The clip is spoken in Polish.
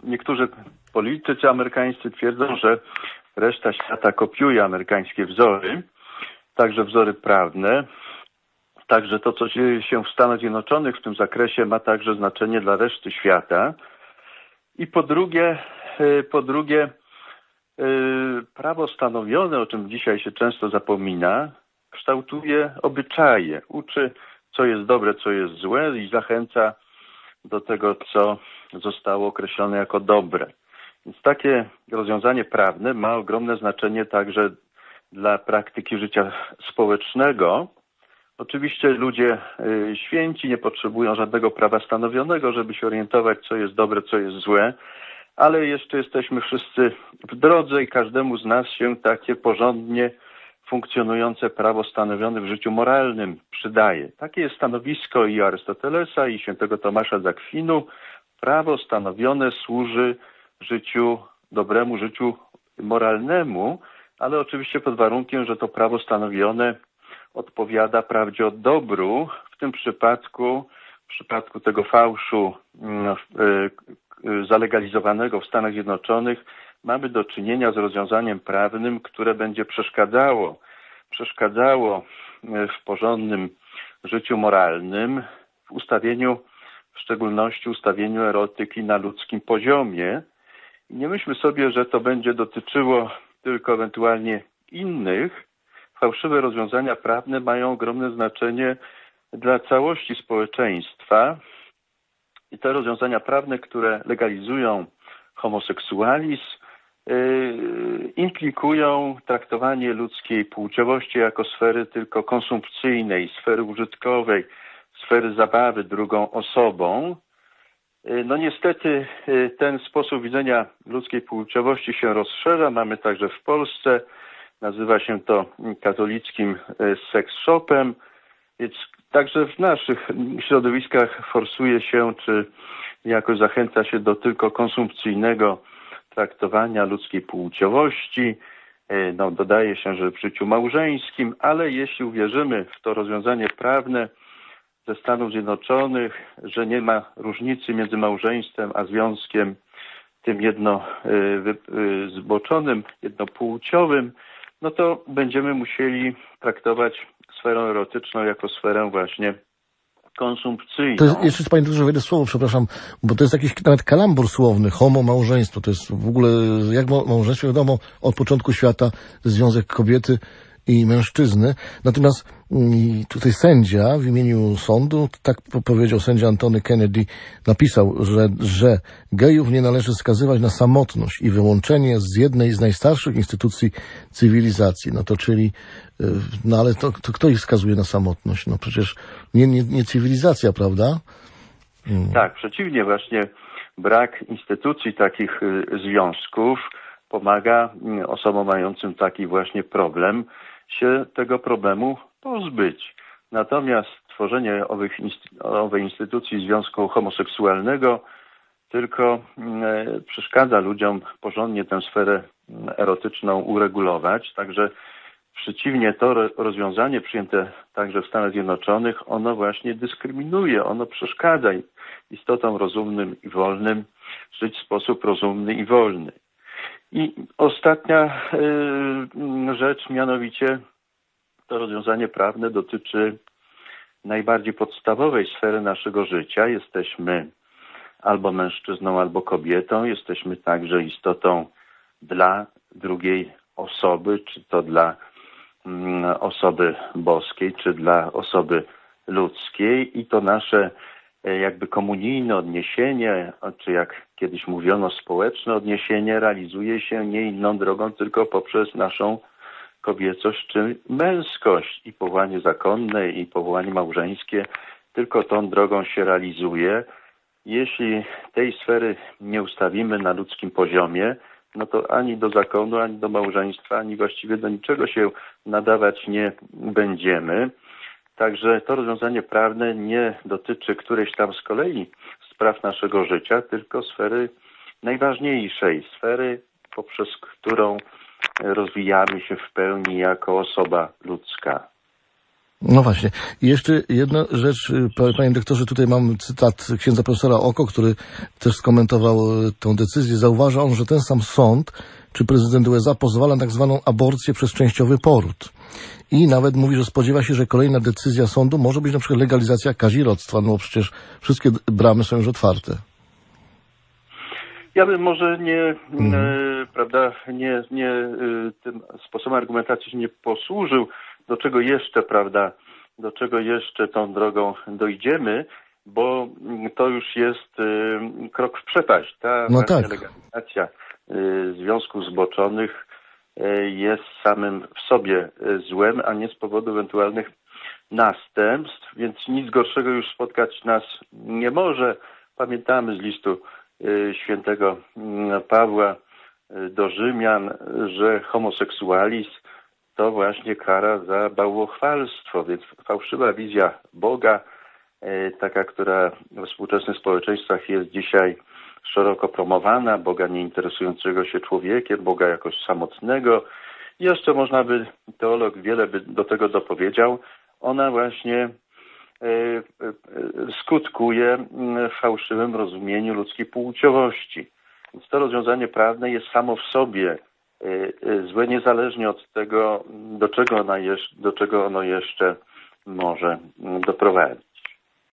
niektórzy politycy amerykańscy twierdzą, że reszta świata kopiuje amerykańskie wzory, także wzory prawne. Także to, co dzieje się w Stanach Zjednoczonych w tym zakresie, ma także znaczenie dla reszty świata. I po drugie, prawo stanowione, o czym dzisiaj się często zapomina, kształtuje obyczaje, uczy, co jest dobre, co jest złe i zachęca do tego, co zostało określone jako dobre. Więc takie rozwiązanie prawne ma ogromne znaczenie także dla praktyki życia społecznego. Oczywiście ludzie święci nie potrzebują żadnego prawa stanowionego, żeby się orientować, co jest dobre, co jest złe, ale jeszcze jesteśmy wszyscy w drodze i każdemu z nas się takie porządnie funkcjonujące prawo stanowione w życiu moralnym przydaje. Takie jest stanowisko i Arystotelesa, i świętego Tomasza z Akwinu. Prawo stanowione służy życiu dobremu, życiu moralnemu, ale oczywiście pod warunkiem, że to prawo stanowione odpowiada prawdzie od dobru. W tym przypadku, w przypadku tego fałszu zalegalizowanego w Stanach Zjednoczonych, mamy do czynienia z rozwiązaniem prawnym, które będzie przeszkadzało w porządnym życiu moralnym, w ustawieniu, w szczególności ustawieniu erotyki na ludzkim poziomie. I nie myślmy sobie, że to będzie dotyczyło tylko ewentualnie innych. Fałszywe rozwiązania prawne mają ogromne znaczenie dla całości społeczeństwa. I te rozwiązania prawne, które legalizują homoseksualizm, implikują traktowanie ludzkiej płciowości jako sfery tylko konsumpcyjnej, sfery użytkowej, sfery zabawy drugą osobą. No niestety ten sposób widzenia ludzkiej płciowości się rozszerza. Mamy także w Polsce, nazywa się to katolickim sex shopem, więc także w naszych środowiskach forsuje się, czy jakoś zachęca się do tylko konsumpcyjnego traktowania ludzkiej płciowości. No, dodaje się, że w życiu małżeńskim, ale jeśli uwierzymy w to rozwiązanie prawne ze Stanów Zjednoczonych, że nie ma różnicy między małżeństwem a związkiem tym zboczonym, jednopłciowym, no to będziemy musieli traktować sferę erotyczną jako sferę właśnie konsumpcyjną. To jest, jeszcze Panie doktorze, wejdę słowo, przepraszam, bo to jest jakiś nawet kalambur słowny, homo, małżeństwo, to jest w ogóle, jak małżeństwo, wiadomo, od początku świata związek kobiety i mężczyzny. Natomiast tutaj sędzia w imieniu sądu, tak powiedział sędzia Antony Kennedy, napisał, że gejów nie należy skazywać na samotność i wyłączenie z jednej z najstarszych instytucji cywilizacji. No to czyli, no ale to kto ich skazuje na samotność? No przecież nie cywilizacja, prawda? Tak, przeciwnie, właśnie brak instytucji takich związków pomaga osobom mającym taki właśnie problem się tego problemu pozbyć. Natomiast tworzenie owej instytucji związku homoseksualnego tylko przeszkadza ludziom porządnie tę sferę erotyczną uregulować. Także przeciwnie, to rozwiązanie przyjęte także w Stanach Zjednoczonych, ono właśnie dyskryminuje, ono przeszkadza istotom rozumnym i wolnym żyć w sposób rozumny i wolny. I ostatnia rzecz, mianowicie to rozwiązanie prawne dotyczy najbardziej podstawowej sfery naszego życia. Jesteśmy albo mężczyzną, albo kobietą. Jesteśmy także istotą dla drugiej osoby, czy to dla osoby boskiej, czy dla osoby ludzkiej. I to nasze jakby komunijne odniesienie, czy jak kiedyś mówiono, społeczne odniesienie realizuje się nie inną drogą, tylko poprzez naszą kobiecość czy męskość. I powołanie zakonne, i powołanie małżeńskie tylko tą drogą się realizuje. Jeśli tej sfery nie ustawimy na ludzkim poziomie, no to ani do zakonu, ani do małżeństwa, ani właściwie do niczego się nadawać nie będziemy. Także to rozwiązanie prawne nie dotyczy którejś tam z kolei spraw naszego życia, tylko sfery najważniejszej, sfery, poprzez którą rozwijamy się w pełni jako osoba ludzka. No właśnie. I jeszcze jedna rzecz, panie doktorze, tutaj mam cytat księdza profesora Oko, który też skomentował tę decyzję. Zauważa on, że ten sam sąd, czy prezydent USA pozwala na tak zwaną aborcję przez częściowy poród. I nawet mówi, że spodziewa się, że kolejna decyzja sądu może być na przykład legalizacja kazirodztwa, no bo przecież wszystkie bramy są już otwarte. Ja bym może prawda, tym sposobem argumentacji się nie posłużył, do czego jeszcze, prawda, do czego jeszcze tą drogą dojdziemy, bo to już jest krok w przepaść. Ta No właśnie tak. legalizacja związków zboczonych jest samym w sobie złem, a nie z powodu ewentualnych następstw, więc nic gorszego już spotkać nas nie może. Pamiętamy z listu świętego Pawła do Rzymian, że homoseksualizm to właśnie kara za bałwochwalstwo, więc fałszywa wizja Boga, taka, która we współczesnych społeczeństwach jest dzisiaj szeroko promowana, Boga nieinteresującego się człowiekiem, Boga jakoś samotnego. Jeszcze można by, teolog wiele by do tego dopowiedział, ona właśnie skutkuje w fałszywym rozumieniu ludzkiej płciowości. Więc to rozwiązanie prawne jest samo w sobie złe, niezależnie od tego, do czego ono jeszcze może doprowadzić.